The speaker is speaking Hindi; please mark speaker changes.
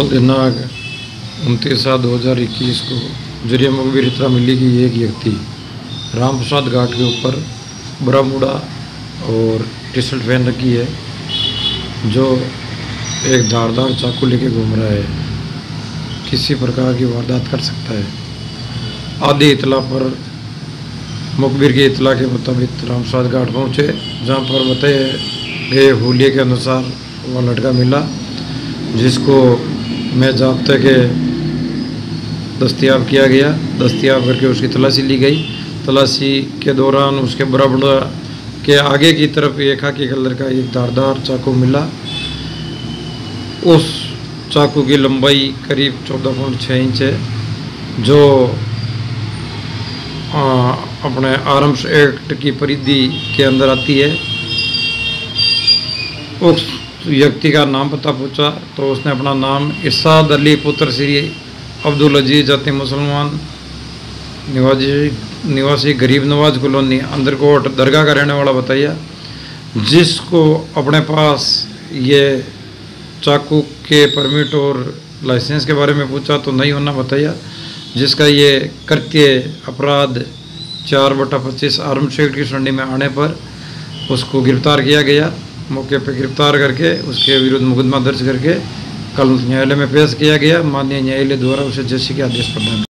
Speaker 1: कल दिनांक 29/7/2021 को जरिया मुखबिर इतला मिली कि एक व्यक्ति राम प्रसाद घाट के ऊपर बरामूड़ा और टी शर्ट पहन रखी है, जो एक धारदार चाकू लेके घूम रहा है, किसी प्रकार की वारदात कर सकता है। आधी इतला पर मुखबिर की इतला के मुताबिक राम प्रसाद घाट पहुँचे, जहाँ पर बताए गए हुलिये के अनुसार वह लड़का मिला, जिसको मैं ज़ाब्ते के दस्तयाब किया गया। दस्तयाब करके उसकी तलाशी ली गई। तलाशी के दौरान उसके बरामूड़ा के आगे की तरफ एक खाकी कलर का एक धारदार चाकू मिला। उस चाकू की लंबाई करीब 14.6 इंच है, जो अपने आर्म्स एक्ट की परिधि के अंदर आती है। उस व्यक्ति का नाम पता पूछा तो उसने अपना नाम इरशाद अली पुत्र श्री अब्दुल अजीज जाति मुसलमान निवासी गरीब नवाज कॉलोनी अंदरकोट दरगाह का रहने वाला बताया, जिसको अपने पास ये चाकू के परमिट और लाइसेंस के बारे में पूछा तो नहीं होना बताया, जिसका ये कृत्य अपराध 4/25 आर्म्स एक्ट की श्रेणी में आने पर उसको गिरफ्तार किया गया। मौके पर गिरफ्तार करके उसके विरुद्ध मुकदमा दर्ज करके कल न्यायालय में पेश किया गया। माननीय न्यायालय द्वारा उसे जेल के आदेश प्रदान